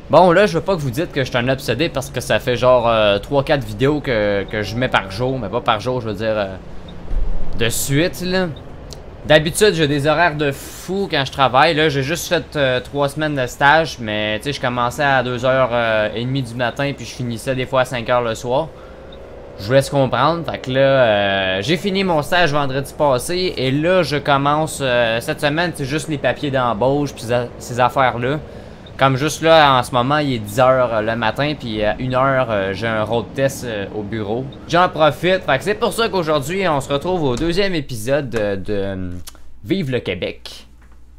Bon, là, je veux pas que vous dites que je suis un obsédé parce que ça fait genre 3-4 vidéos que je mets par jour. Mais pas par jour, je veux dire de suite, là. D'habitude, j'ai des horaires de fou quand je travaille. Là, j'ai juste fait 3 semaines de stage. Mais, tu sais, je commençais à 2h30 du matin puis je finissais des fois à 5h le soir. Je vous laisse comprendre. Fait que là, j'ai fini mon stage vendredi passé. Et là, je commence cette semaine, c'est juste les papiers d'embauche puis ces affaires-là. Comme juste là, en ce moment, il est 10h le matin, puis à 1h, j'ai un road test au bureau. J'en profite, fait que c'est pour ça qu'aujourd'hui, on se retrouve au deuxième épisode de Vive le Québec.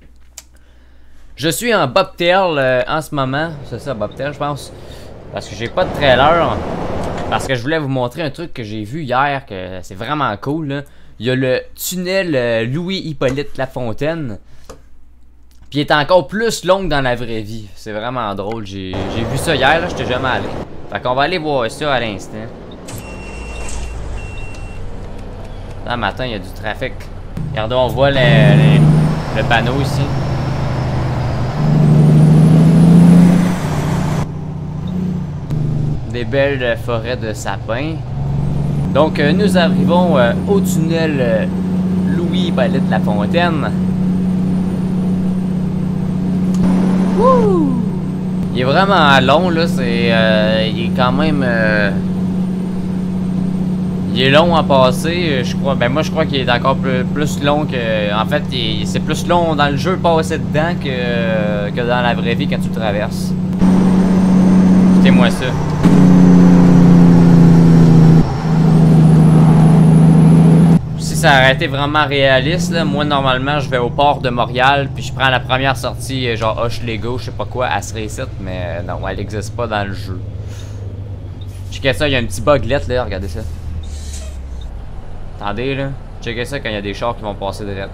Je suis en bobtail en ce moment, c'est ça, bobtail, je pense, parce que j'ai pas de trailer, parce que je voulais vous montrer un truc que j'ai vu hier, que c'est vraiment cool, là. Il y a le tunnel Louis-Hippolyte Lafontaine. Puis il est encore plus long que dans la vraie vie. C'est vraiment drôle. J'ai vu ça hier, là, j'étais jamais allé. Fait qu'on va aller voir ça à l'instant. Là, matin, il y a du trafic. Regardez, on voit le panneau ici. Des belles forêts de sapins. Donc, nous arrivons au tunnel Louis-Hippolyte Lafontaine. Wouh! Il est vraiment long, là, c'est... il est quand même... il est long à passer, je crois. Ben moi, je crois qu'il est encore plus long que... En fait, c'est plus long dans le jeu passer dedans que dans la vraie vie quand tu le traverses. Écoutez-moi ça. Si ça aurait été vraiment réaliste, là, moi normalement je vais au port de Montréal puis je prends la première sortie genre Hochelaga, je sais pas quoi, à Sracet, mais non, elle existe pas dans le jeu. Checkez ça, il y a un petit buglet là, regardez ça. Attendez là, checkez ça quand il y a des chars qui vont passer direct.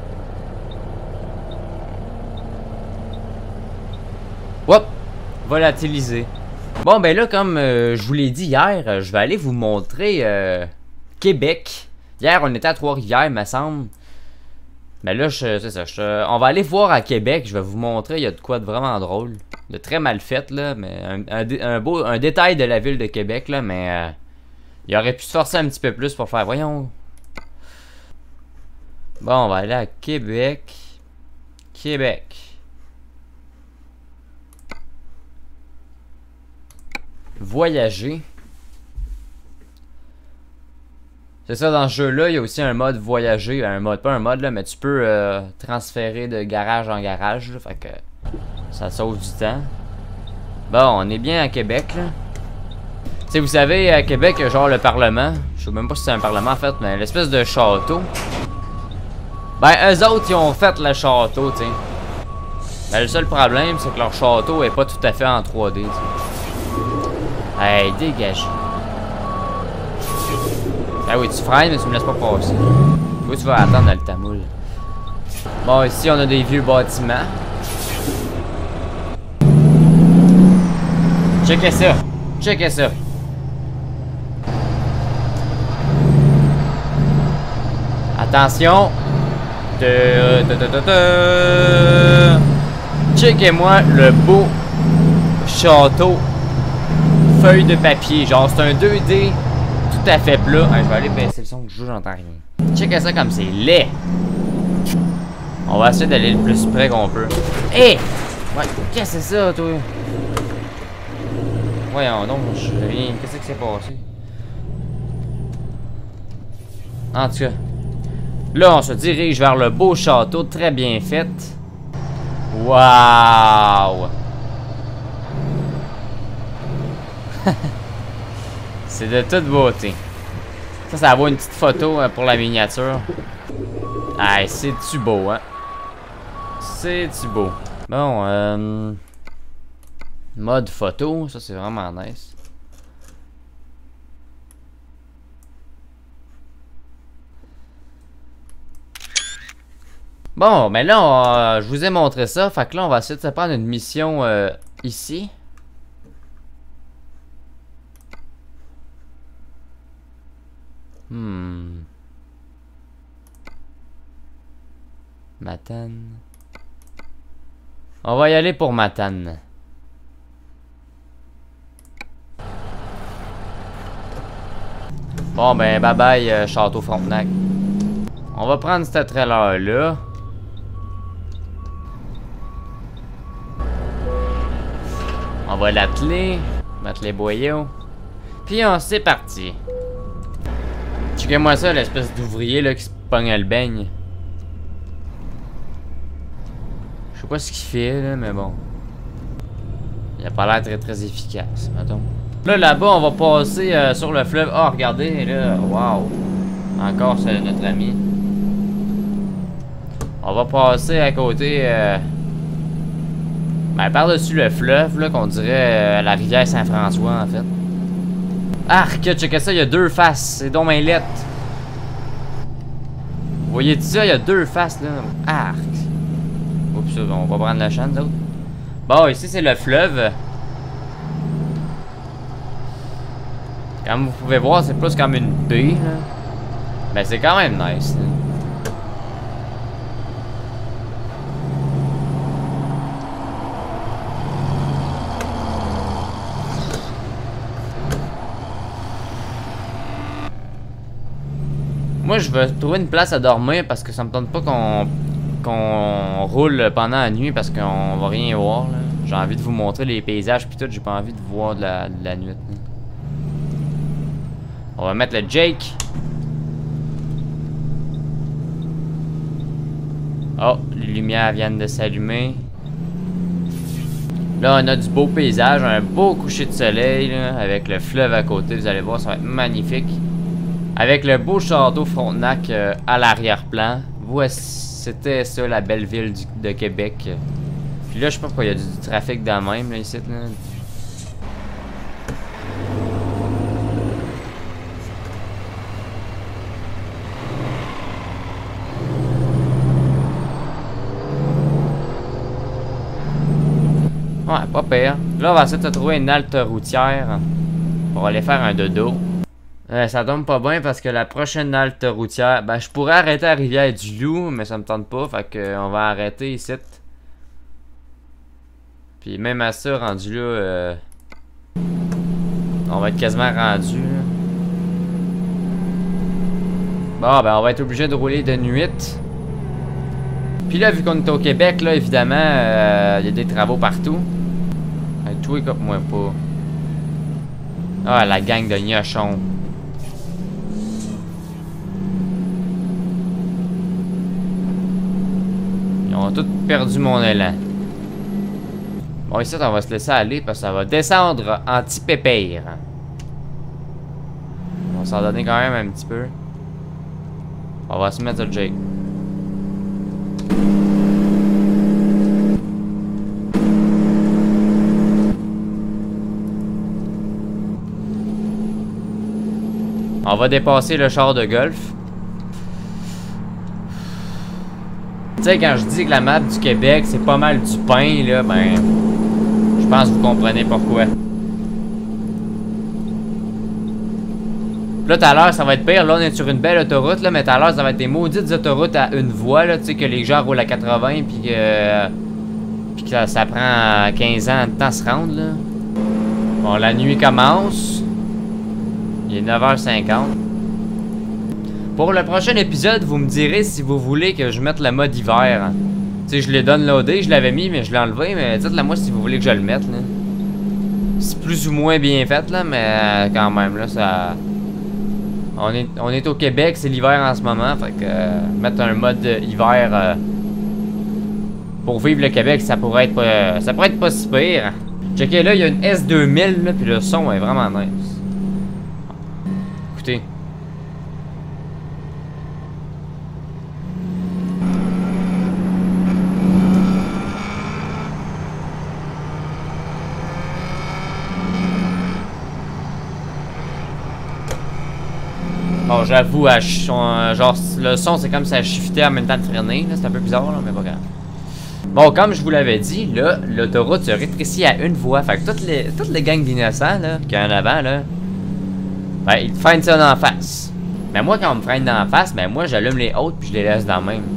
Hop, volatilisé. Bon ben là comme je vous l'ai dit hier, je vais aller vous montrer Québec. Hier, on était à Trois-Rivières, me semble. Mais là, c'est ça. On va aller voir à Québec. Je vais vous montrer. Il y a de quoi de vraiment drôle. De très mal fait, là. Mais un détail de la ville de Québec, là. Mais il aurait pu se forcer un petit peu plus pour faire. Voyons. Bon, on va aller à Québec. Québec. Voyager. C'est ça, dans ce jeu-là, il y a aussi un mode voyager. Un mode, pas un mode, là, mais tu peux transférer de garage en garage. Là, fait que ça sauve du temps. Bon, on est bien à Québec, là. Tu sais, vous savez, à Québec, il y a genre le Parlement. Je sais même pas si c'est un Parlement, en fait, mais l'espèce de château. Ben, eux autres, ils ont fait le château, tu sais. Ben, le seul problème, c'est que leur château est pas tout à fait en 3D, tu sais. Hey, dégage. Ah oui, tu freines, mais tu me laisses pas passer. Toi, tu vas attendre dans le tamoul. Bon, ici, on a des vieux bâtiments. Checkez ça. Checkez ça. Attention. Checkez-moi le beau château. Feuille de papier. Genre, c'est un 2D. Tout à fait plat. Je vais aller baisser le son du jeu, j'entends rien. Checkez ça comme c'est laid. On va essayer d'aller le plus près qu'on peut. Hé! Ouais, qu'est-ce que c'est ça, toi? Voyons donc, je sais rien. Qu'est-ce qui s'est passé? En tout cas. Là, on se dirige vers le beau château, très bien fait. Waouh! C'est de toute beauté. Ça vaut une petite photo pour la miniature. Ah, c'est-tu beau, hein? C'est-tu beau? Bon, mode photo, ça c'est vraiment nice. Bon, mais là, je vous ai montré ça. Fait que là, on va essayer de se prendre une mission ici. Matane. On va y aller pour Matane. Bon, ben, bye bye, Château Frontenac. On va prendre cette trailer-là. On va l'atteler. Mettre les boyaux. Puis c'est parti. Checkez-moi ça, l'espèce d'ouvrier là qui se pogne à le beigne. Je sais pas ce qu'il fait là, mais bon. Il a pas l'air très très efficace, mettons. Là-bas, on va passer sur le fleuve. Oh, regardez, là, waouh. Encore, c'est notre ami. On va passer à côté... ben, par-dessus le fleuve, là, qu'on dirait la rivière Saint-François, en fait. Arc, checkez ça, il y a deux faces. C'est donc lettre. Vous voyez ça, il y a deux faces, là. Arc. Oups, on va prendre la chaîne, d'autres. Bon, ici, c'est le fleuve. Comme vous pouvez voir, c'est plus comme une baie, là. Ben, c'est quand même nice, là. Moi, je veux trouver une place à dormir parce que ça me tente pas qu'on roule pendant la nuit parce qu'on va rien voir. J'ai envie de vous montrer les paysages puis tout. J'ai pas envie de voir de la nuit. Là. On va mettre le Jake. Oh, les lumières viennent de s'allumer. Là, on a du beau paysage, un beau coucher de soleil là, avec le fleuve à côté. Vous allez voir, ça va être magnifique. Avec le beau château Frontenac à l'arrière-plan. C'était ça, la belle ville de Québec. Puis là, je sais pas pourquoi il y a du trafic dans le même, là, ici. Là. Ouais, pas pire. Là, on va essayer de trouver une halte routière pour aller faire un dodo. Ça tombe pas bien parce que la prochaine halte routière... Ben, je pourrais arrêter à Rivière-du-Loup, mais ça me tente pas. Fait que on va arrêter ici. Puis même à ça, rendu là... on va être quasiment rendu. Là. Bon, ben on va être obligé de rouler de nuit. Puis là, vu qu'on est au Québec, là, évidemment, il y a des travaux partout. Hey, toi, écoute-moi pas. Ah, la gang de gnochons. Ils ont tous perdu mon élan. Bon, ici, on va se laisser aller parce que ça va descendre anti-pépère. On va s'en donner quand même un petit peu. On va se mettre sur le Jake. On va dépasser le char de golf. Tu sais, quand je dis que la map du Québec, c'est pas mal du pain, là, ben... je pense que vous comprenez pourquoi. Là, tout à l'heure, ça va être pire. Là, on est sur une belle autoroute, là, mais tout à l'heure, ça va être des maudites autoroutes à une voie, là, tu sais, que les gens roulent à 80, puis que ça prend 15 ans de temps à se rendre, là. Bon, la nuit commence. Il est 9h50. Pour le prochain épisode, vous me direz si vous voulez que je mette le mode hiver. Tu sais, je l'ai downloadé, je l'avais mis, mais je l'ai enlevé. Mais dites-le moi si vous voulez que je le mette. C'est plus ou moins bien fait, là, mais quand même, là, ça... On est au Québec, c'est l'hiver en ce moment. Fait que mettre un mode hiver pour vivre le Québec, ça pourrait être pas si pire. Checkez là, il y a une S2000, là, puis le son est vraiment nice. Écoutez. Bon, j'avoue, genre, le son, c'est comme ça shiftait en même temps de freiner. C'est un peu bizarre, là, mais pas grave. Bon, comme je vous l'avais dit, là, l'autoroute se rétrécit à une voie. Fait que toutes les gangs d'innocents, là, qu'il y a en avant, là, ben, ils te freinent ça d'en face. Mais moi, quand on me freine d'en face, ben, moi, j'allume les autres puis je les laisse dans le même.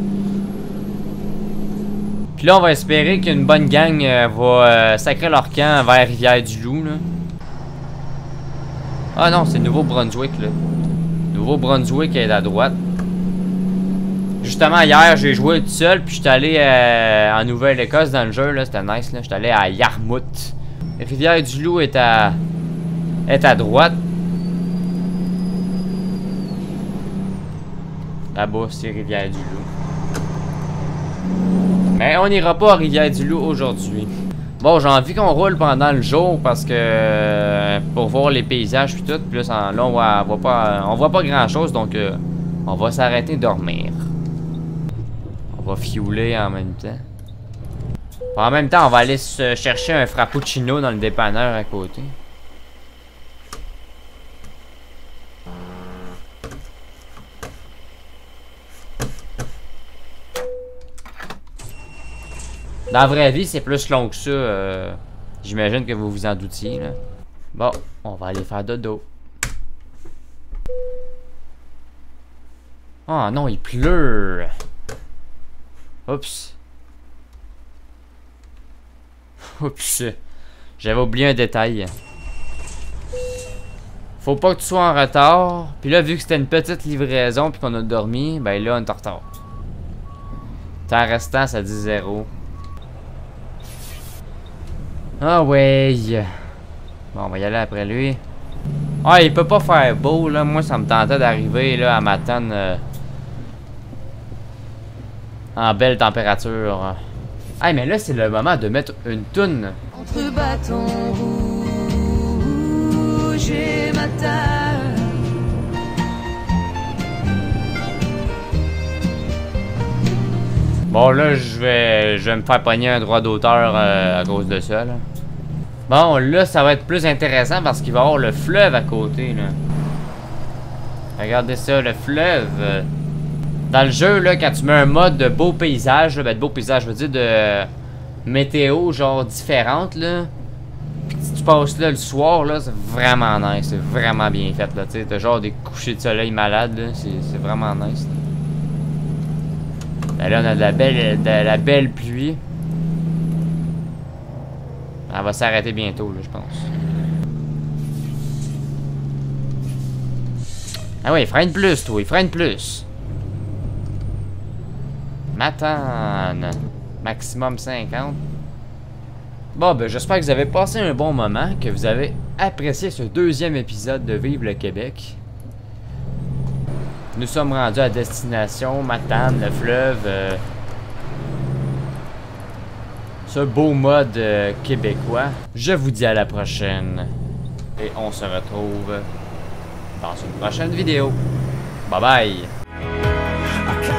Puis là, on va espérer qu'une bonne gang va sacrer leur camp vers Rivière-du-Loup, là. Ah non, c'est Nouveau-Brunswick, là. Nouveau-Brunswick est à droite. Justement, hier, j'ai joué tout seul, puis j'étais allé en Nouvelle-Écosse dans le jeu, là, c'était nice, là. J'étais allé à Yarmouth. Rivière-du-Loup est à droite. Là-bas, c'est Rivière-du-Loup. Mais on n'ira pas à Rivière-du-Loup aujourd'hui. Bon, j'ai envie qu'on roule pendant le jour parce que pour voir les paysages puis tout. Puis là, on voit pas grand-chose, donc on va s'arrêter dormir. On va fiouler en même temps. En même temps, on va aller se chercher un frappuccino dans le dépanneur à côté. Dans la vraie vie, c'est plus long que ça. J'imagine que vous vous en doutiez, là. Bon, on va aller faire dodo. Oh non, il pleut. Oups. Oups. J'avais oublié un détail. Faut pas que tu sois en retard. Puis là, vu que c'était une petite livraison puis qu'on a dormi, ben là, on est en retard. Temps restant, ça dit 0. Ah ouais. Bon, on va y aller après lui. Ah, il peut pas faire beau, là. Moi, ça me tentait d'arriver, là, à Matane. En belle température. Ah, mais là, c'est le moment de mettre une toune. Entre bâton rouge et Matane. Bon, là, je vais me faire pogner un droit d'auteur à cause de ça, là. Bon, là, ça va être plus intéressant parce qu'il va y avoir le fleuve à côté, là. Regardez ça, le fleuve. Dans le jeu, là, quand tu mets un mode de beau paysage, là, ben de beau paysage, je veux dire de météo, genre, différente, là. Puis si tu passes là le soir, là, c'est vraiment nice. C'est vraiment bien fait, là, tu sais. T'as genre des couchers de soleil malades, là. C'est vraiment nice, là. Ben là, on a de la belle pluie. Elle va s'arrêter bientôt, là, je pense. Ah ouais, il freine plus, toi. Il freine plus. Matane. Maximum 50. Bon, ben, j'espère que vous avez passé un bon moment, que vous avez apprécié ce deuxième épisode de Vive le Québec. Nous sommes rendus à destination, Matane, le fleuve. Ce beau mode québécois. Je vous dis à la prochaine. Et on se retrouve dans une prochaine vidéo. Bye bye!